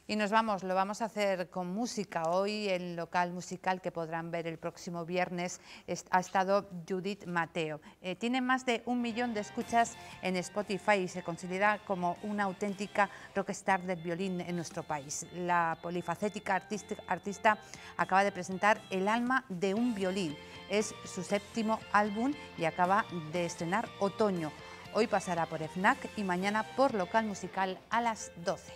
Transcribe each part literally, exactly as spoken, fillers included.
Y nos vamos, lo vamos a hacer con música. Hoy el local musical que podrán ver el próximo viernes es, ha estado Judith Mateo. Eh, tiene más de un millón de escuchas en Spotify y se considera como una auténtica rockstar del violín en nuestro país. La polifacética artista, artista acaba de presentar El alma de un violín. Es su séptimo álbum y acaba de estrenar Otoño. Hoy pasará por FNAC y mañana por local musical a las doce.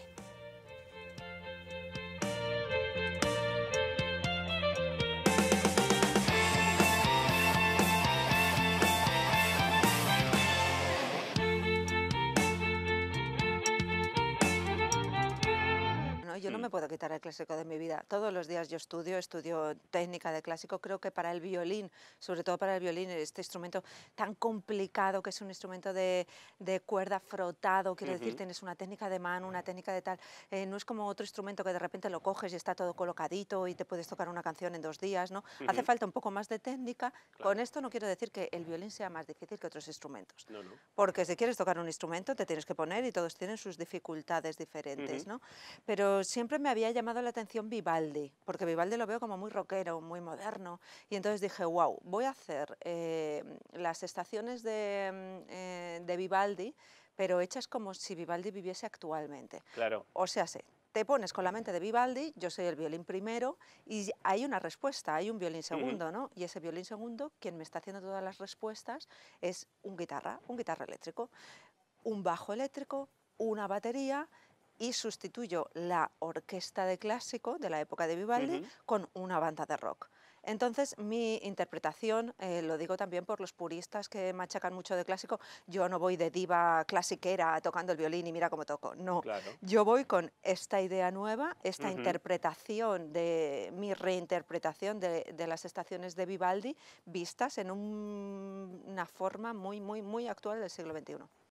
Yo no me puedo quitar el clásico de mi vida. Todos los días yo estudio, estudio técnica de clásico. Creo que para el violín, sobre todo para el violín, este instrumento tan complicado, que es un instrumento de, de cuerda frotado, quiero Uh-huh. decir, tienes una técnica de mano, una técnica de tal. Eh, no es como otro instrumento que de repente lo coges y está todo colocadito y te puedes tocar una canción en dos días, ¿no? Uh-huh. Hace falta un poco más de técnica. Claro. Con esto no quiero decir que el violín sea más difícil que otros instrumentos. No, no. Porque si quieres tocar un instrumento te tienes que poner y todos tienen sus dificultades diferentes, Uh-huh. ¿no? Pero siempre me había llamado la atención Vivaldi, porque Vivaldi lo veo como muy rockero, muy moderno, y entonces dije, wow, voy a hacer eh, las estaciones de, eh, de Vivaldi, pero hechas como si Vivaldi viviese actualmente. Claro. O sea, sé, te pones con la mente de Vivaldi, yo soy el violín primero, y hay una respuesta, hay un violín segundo, Uh-huh. ¿no? Y ese violín segundo, quien me está haciendo todas las respuestas, es un guitarra, un guitarra eléctrico, un bajo eléctrico, una batería, y sustituyo la orquesta de clásico de la época de Vivaldi Uh-huh. con una banda de rock. Entonces mi interpretación, eh, lo digo también por los puristas que machacan mucho de clásico, yo no voy de diva clasiquera tocando el violín y mira cómo toco, no. Claro. Yo voy con esta idea nueva, esta Uh-huh. interpretación, de mi reinterpretación de, de las estaciones de Vivaldi vistas en un, una forma muy, muy, muy actual del siglo veintiuno.